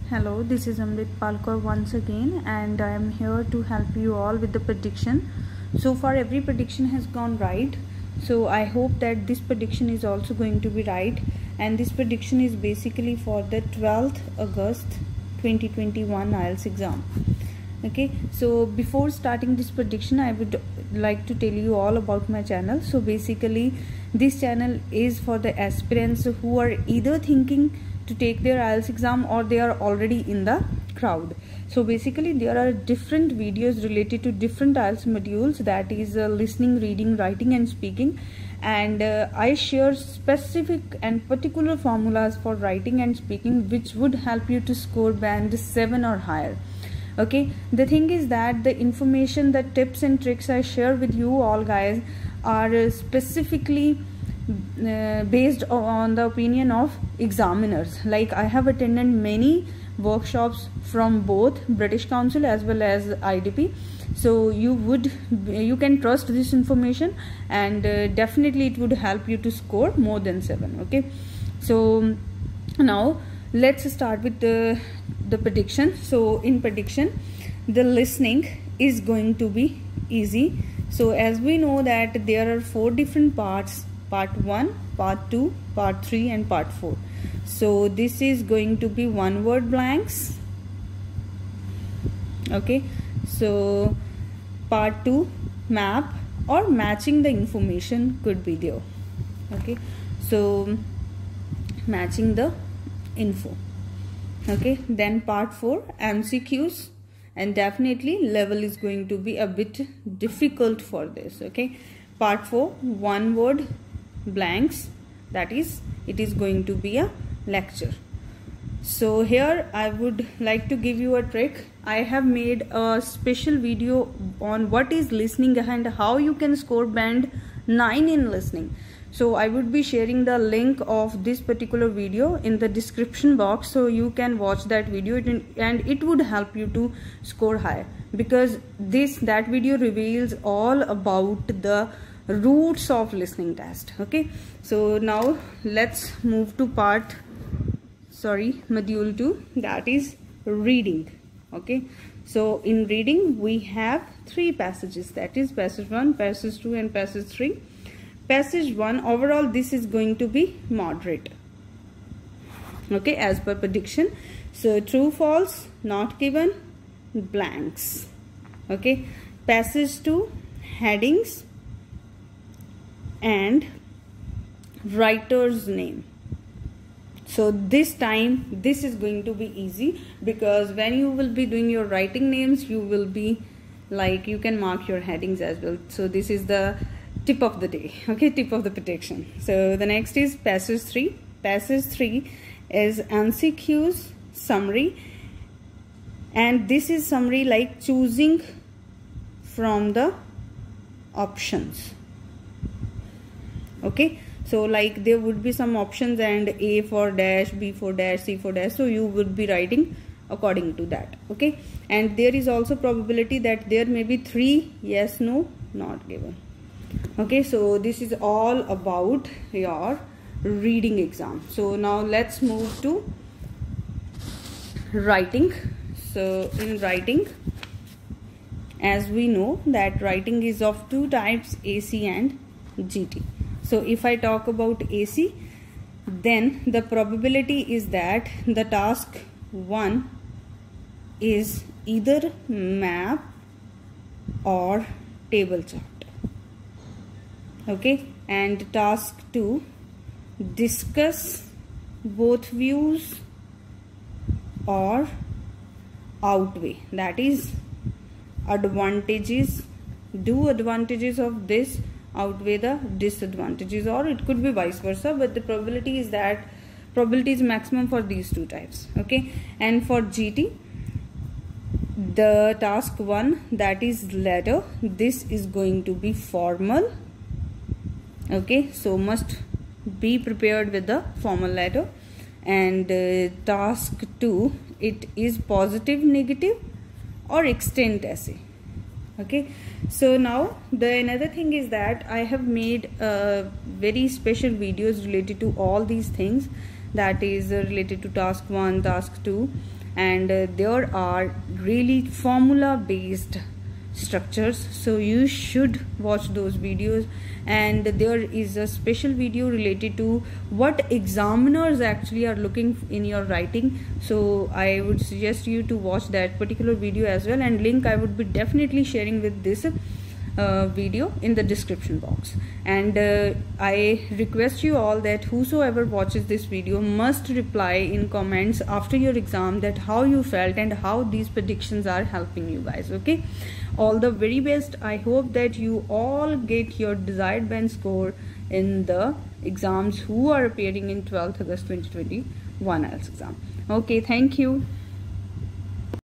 Hello, this is Amrit Palkar once again, and I am here to help you all with the prediction. So far every prediction has gone right, so I hope that this prediction is also going to be right, and this prediction is basically for the 12th August 2021 IELTS exam. Okay, so before starting this prediction, I would like to tell you all about my channel. So basically this channel is for the aspirants who are either thinking to take their IELTS exam or they are already in the crowd. So basically there are different videos related to different IELTS modules, that is listening, reading, writing and speaking, and I share specific and particular formulas for writing and speaking which would help you to score band 7 or higher. Okay, the thing is that the information, the tips and tricks I share with you all guys are specifically based on the opinion of examiners. Like I have attended many workshops from both British Council as well as IDP, so you can trust this information, and definitely it would help you to score more than 7. Okay, so now let's start with the prediction. So in prediction, the listening is going to be easy. So as we know that there are 4 different parts: part 1, part 2, part 3 and part 4. So this is going to be one word blanks. Okay, so part 2, map or matching the information could be there. Okay, so matching the info. Okay, then part 4, MCQs, and definitely level is going to be a bit difficult for this. Okay, part 4, one word blanks, that is it is going to be a lecture. So here I would like to give you a trick. I have made a special video on what is listening and how you can score band 9 in listening. So I would be sharing the link of this particular video in the description box, so you can watch that video and it would help you to score high, because that video reveals all about the roots of listening test. Okay, so now let's move to module 2, that is reading. Okay, so in reading we have 3 passages, that is passage 1, passage 2 and passage 3. Passage 1, overall this is going to be moderate. Okay, as per prediction. So true, false, not given, blanks. Okay, passage 2, headings and writer's name. So this time this is going to be easy, because when you will be doing your writing names, you will be like, you can mark your headings as well. So this is the tip of the day. Okay, tip of the prediction. So the next is passage 3. Passage 3 is MCQs summary, and this is summary like choosing from the options. Okay, so like there would be some options and A for dash, B for dash, C for dash, so you would be writing according to that. Okay, and there is also probability that there may be 3 yes, no, not given. Okay, so this is all about your reading exam. So now let's move to writing. So in writing, as we know that writing is of 2 types, AC and GT. So if I talk about AC, then the probability is that the task 1 is either map or table chart. Okay, and task 2, discuss both views or outweigh, that is advantages, do advantages of this outweigh the disadvantages, or it could be vice versa, but the probability is that probability is maximum for these 2 types. Okay, and for GT, the task 1, that is letter, this is going to be formal. Okay, so must be prepared with the formal letter. And task 2, it is positive, negative or extent essay. Okay, so now another thing is that I have made very special videos related to all these things, that is related to task 1, task 2, and there are really formula based structures, so you should watch those videos. And there is a special video related to what examiners actually are looking in your writing, so I would suggest you to watch that particular video as well, and link I would be definitely sharing with this video in the description box. And I request you all that whosoever watches this video must reply in comments after your exam that how you felt and how these predictions are helping you guys. Okay, all the very best. I hope that you all get your desired band score in the exams who are appearing in 12th August 2021 IELTS exam. Okay, thank you.